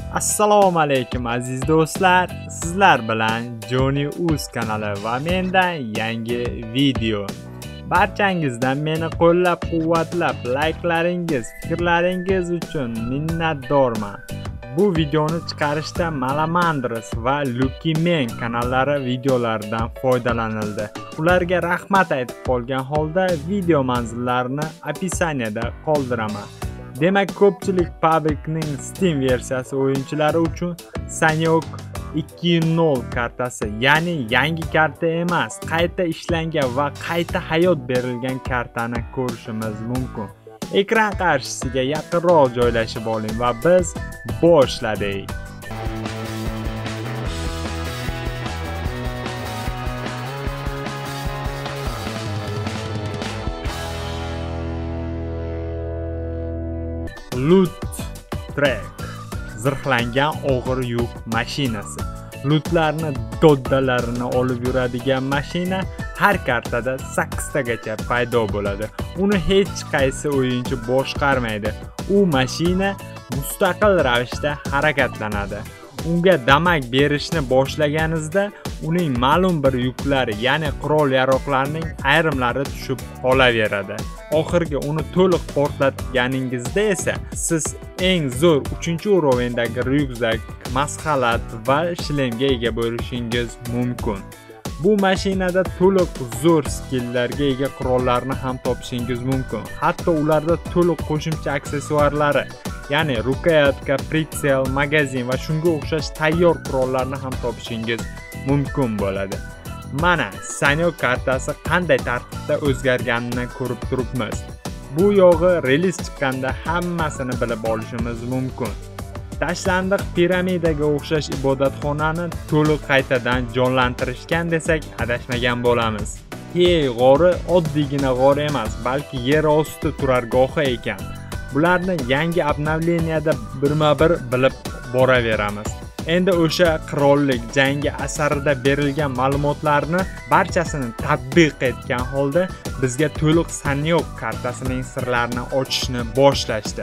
Assalomu alaykum aziz do'stlar, sizlar bilan Johnny Uz kanali va mendan yangi video. Barchangizdan meni qo'llab-quvvatlab, layklaringiz, fikrlaringiz uchun minnatdorman. Bu videoni chiqarishda Malamandris va Lucky Men kanallari videolaridan foydalanildi. Ularga rahmat aytib qolgan holda video manzillarini opisaniyada qoldiraman. Demak, ko'pchilik PUBG'ning Steam versiyasi o'yinchilari uchun Sanyok 2.0 kartasi, ya'ni yangi karta emas, qayta ishlangan va qayta hayot berilgan kartani ko'rishimiz mumkin. Ekran qarshisiga yaqinroq joylashib oling va biz boshladik. Loot Track zirhlangan og'ir yuk mashinasi. Lootlarni doddalarini olib yuradigan mashina har kartada 8 tagacha paydo bo'ladi. Uni hech qaysi o'yinchi boshqarmaydi. U mashina mustaqil ravishda harakatlanadi. Unga damak berishni boshlaganingizda uning ma'lum bir yuklari, ya'ni qurol-yaroqlarning ayrimlari tushib qolaveradi. Oxirgi uni to'liq portlatganingizda esa siz eng zo'r 3-urovendagi ryukzak, masxalat va shlemga ega bo'lishingiz mumkin. Bu mashinada to'liq zo'r skilllarga ega qurollarni ham topishingiz mumkin. Hatto ularda to'liq qo'shimcha aksessuarlari, ya'ni rukoyatka, pritsel, magazin va shunga o'xshash tayyor qurollarni ham topishingiz mumkin bo'ladi. Mana Sanyok kartasi qanday tartibda o'zgarganini ko'rib turibmiz. Bu yog'i reliz chiqqanda hammasini bilib olishimiz mumkin. Tashlandiq piramidaga o'xshash ibodatxonani to'liq qaytadan jonlantirishgan desak adashmagan bo'lamiz. Hey g'ori oddiygina g'or emas, balki yer osti turargohi ekan. Bularni yangi obnovleniyada birma-bir bilib boraveramiz. Endi o'sha qirollik jangi asarida berilgan ma'lumotlarni barchasini tatbiq etgan holda bizga to'liq Sanyok kartasining sirlarini ochishni boshlashdi.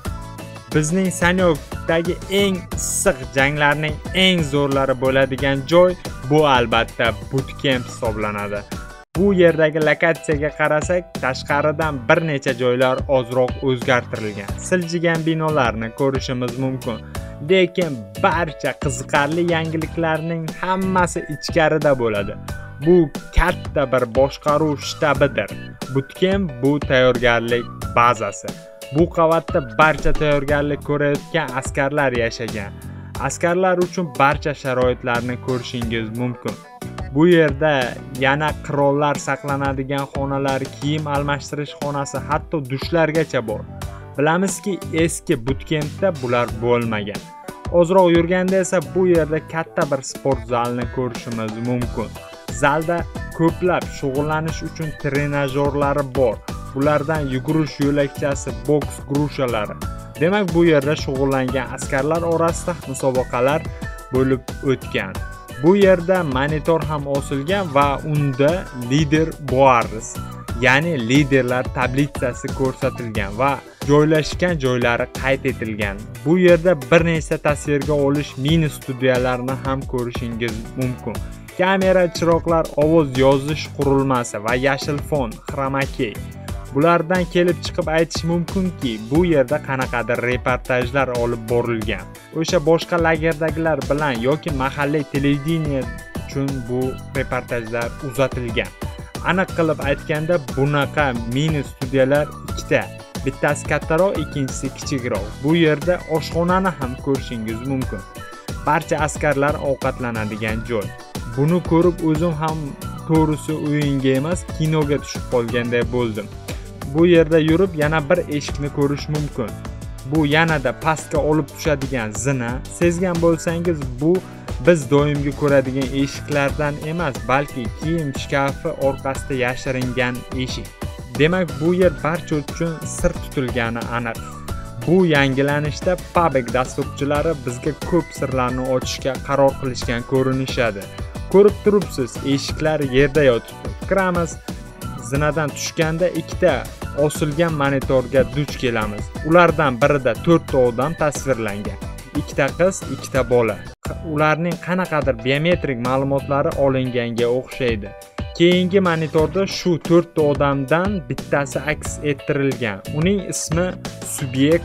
Bizning Sanyokdagi eng issiq janglarning eng zo'rlari bo'ladigan joy bu albatta bootcamp hisoblanadi. Bu yerdagi lokatsiyaga qarasak, tashqaridan bir necha joylar ozroq o'zgartirilgan, siljigan binolarni ko'rishimiz mumkin. Lekin barcha qiziqarli yangiliklarning hammasi ichkarida bo'ladi. Bu katta bir boshqaruv shtabidir. Bootcamp bu tayyorgarlik bazasi. Bu qavatda barcha tayyorgarlik ko'rayotgan askarlar yashagan. Askarlar uchun barcha sharoitlarni ko'rishingiz mumkin. Bu yerda yana qirollar saqlanadigan xonalar, kiyim almashtirish xonasi, hatto dushlargacha bor. Bilamizki, eski bootcampda bular bo'lmagan. Ozroq yurganda esa bu yerda katta bir sport zalini ko'rishimiz mumkin. Zalda ko'plab shug'ullanish uchun trenajyorlari bor. Bulardan yugurish yo'lakchasi, boks grushalari. Demak, bu yerda shug'ullangan askarlar orasida musobaqalar bo'lib o'tgan. Bu yerda monitor ham osilgan va unda lider boards, ya'ni liderlar tablitsasi ko'rsatilgan va joylashgan joylari qayd etilgan. Bu yerda bir nechta tasvirga olish mini studiyalarini ham ko'rishingiz mumkin. Kamera, chiroqlar, ovoz yozish qurilmasi va yashil fon, chroma key. Bulardan kelib chiqib aytish mumkinki, bu yerda qanaqadir reportajlar olib borilgan. O'sha boshqa lagerdagilar bilan yoki mahalliy televideniya uchun bu reportajlar uzatilgan. Aniq qilib aytganda, bunaqa mini studiyalar ikkita. Bittasi kattaroq, ikkinchisi kichikroq. Bu yerda oshxonani ham ko'rishingiz mumkin. Barcha askarlar ovqatlanadigan joy. Buni ko'rib o'zim ham to'g'risi o'yinga emas, kinoga tushib qolganday bo'ldim. Bu yerda yurib yana bir eshikni ko'rish mumkin. Bu yanada pastga olib tushadigan zina. Sezgan bo'lsangiz, bu biz doimgi ko'radigan eshiklardan emas, balki kiyim shkafi orqasida yashiringan eshik. Demak, bu yer barcha uchun sir tutilgani aniq. Bu yangilanishda PUBG dasturchilari bizga ko'p sirlarni ochishga qaror qilishgan ko'rinishadi. Ko'rib turibsiz, eshiklar yerda yotibdi. Kiramiz. Zinadan tushganda ikkita osilgan monitorga duch kelamiz. Ulardan birida 4 ta odam tasvirlangan. ikkita qiz, ikkita bola. Ularning qanaqadir biometrik ma'lumotlari olinganga o'xshaydi. Keyingi monitorda shu 4 ta odamdan bittasi aks ettirilgan. Uning ismi Subyekt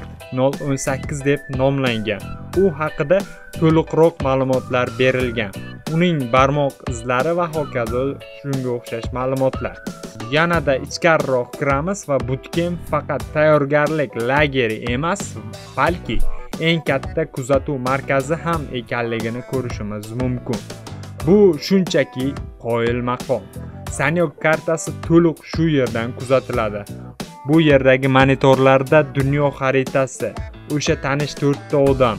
018 deb nomlangan. U haqida to'liqroq ma'lumotlar berilgan. Uning barmoq izlari va hokazo shunga o'xshash ma'lumotlar. Yanada ichkariroq kiramiz va bootcamp faqat tayyorgarlik lageri emas, balki eng katta kuzatuv markazi ham ekanligini ko'rishimiz mumkin. Bu shunchaki qoyil maqom. Sanyok kartasi to'liq shu yerdan kuzatiladi. Bu yerdagi monitorlarda dunyo xaritasi, o'sha tanish 4 ta odam,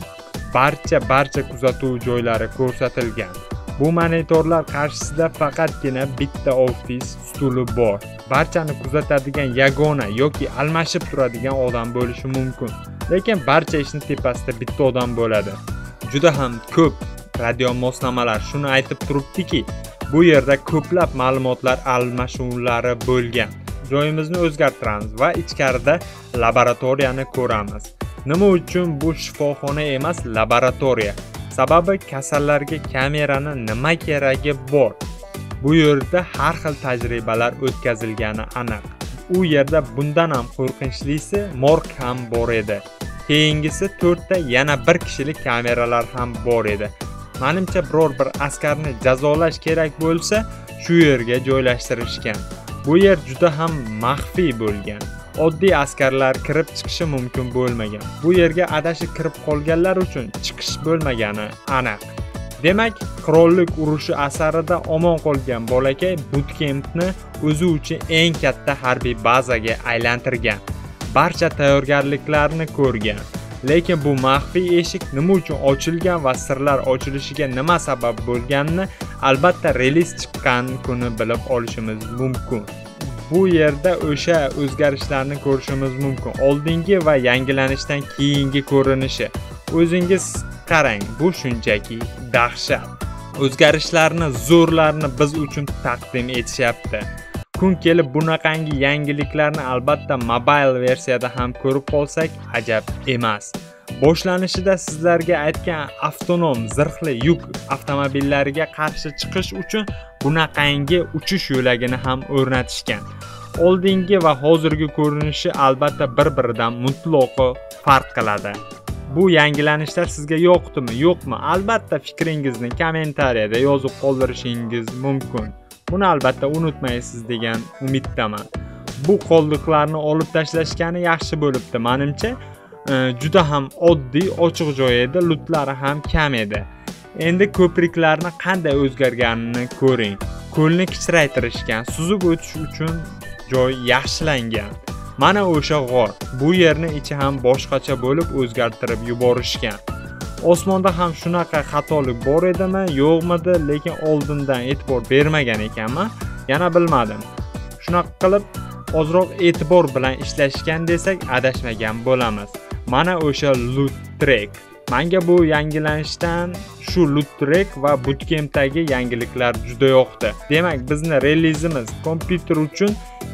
barcha kuzatuv joylari ko'rsatilgan. Bu monitorlar qarshisida faqatgina bitta ofis stuli bor. Barchani kuzatadigan yagona yoki almashib turadigan odam bo'lishi mumkin. Lekin barcha ishning tepasida bitta odam bo'ladi. Juda ham ko'p radio moslamalar shuni aytib turibdiki, bu yerda ko'plab ma'lumotlar almashuvlari bo'lgan. Joyimizni o'zgartiramiz va ichkarida laboratoriyani ko'ramiz. Nima uchun bu shifoxona emas, laboratoriya? Sababi kasallarga kamerani nima keragi bor. Bu yerda har xil tajribalar o'tkazilgani aniq. U yerda bundan ham qo'rqinchlisi morg ham bor edi. Keyingisi 4 ta yana bir kishilik kameralar ham bor edi. Menimcha biror bir askarni jazolash kerak bo'lsa, shu yerga joylashtirishgan. Bu yer juda ham maxfiy bo'lgan. Oddiy askarlar kirib chiqishi mumkin bo'lmagan. Bu yerga adashib kirib qolganlar uchun chiqish bo'lmagani aniq. Demak, qirollik urushi asarida omon qolgan bolakay bootcampni o'zi uchun eng katta harbiy bazaga aylantirgan. Barcha tayyorgarliklarni ko'rgan. Lekin bu maxfiy eshik nima uchun ochilgan va sirlar ochilishiga nima sabab bo'lganini albatta reliz chiqqan kuni bilib olishimiz mumkin. Bu yerda o'sha o'zgarishlarni ko'rishimiz mumkin. Oldingi va yangilanishdan keyingi ko'rinishi. O'zingiz qarang, bu shunchaki dahshat. O'zgarishlarni, zo'rlarni biz uchun taqdim etishyapti. Kun kelib bunaqangi yangiliklarni albatta mobil versiyada ham ko'rib qolsak ajab emas. Boshlanishida sizlarga aytgan avtonom zirhli yuk avtomobillariga qarshi chiqish uchun bunaqangi uchish yo'lagini ham o'rnatishgan. Oldingi va hozirgi ko'rinishi albatta bir-biridan mutlaqo farq qiladi. Bu yangilanishlar sizga yoqdimi, yo'qmi? Albatta fikringizni kommentariyada yozib qoldirishingiz mumkin. Buni albatta unutmaysiz degan umiddaman. Bu qoldiqlarni olib tashlashgani yaxshi bo'libdi menimcha. Juda ham oddiy, ochiq joy edi, lutlari ham kam edi. Endi ko'priklarni qanday o'zgarganini ko'ring. Ko'lni kichraytirishgan, suzib o'tish uchun joy yaxshilangan. Mana o'sha g'or. Bu yerni ichi ham boshqacha bo'lib o'zgartirib yuborishgan. Osmonda ham shunaqa xatolik bor edimi, yo'qmidi, lekin oldindan e'tibor bermagan ekanman. Yana bilmadim. Shunaqa qilib ozroq e'tibor bilan ishlashgan desak adashmagan bo'lamiz. Mana o'sha loot track. Menga bu yangilanishdan shu loot track va bootcampdagi yangiliklar juda yoqdi. Demak, bizning relizimiz kompyuter uchun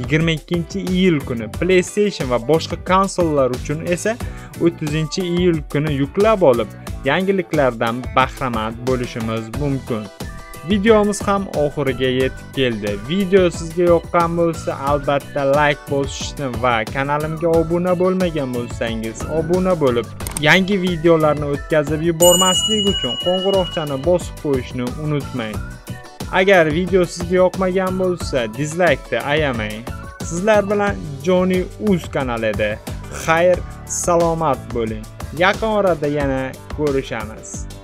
22-iyul kuni, PlayStation va boshqa konsollar uchun esa 30-iyul kuni yuklab olib, yangiliklardan bahramand bo'lishimiz mumkin. Videomiz ham oxiriga yetib keldi. Video sizga yoqqan bo'lsa, albatta like bosishni va kanalimga obuna bo'lmagan bo'lsangiz, obuna bo'lib, yangi videolarni o'tkazib yubormaslik uchun qo'ng'iroqchani bosib qo'yishni unutmang. Agar video sizga yoqmagan bo'lsa, dislike'ni ayamang. Sizlar bilan Johnny Uz kanalida. Xayr, salomat bo'ling. Yaqin orada yana ko'rishamiz.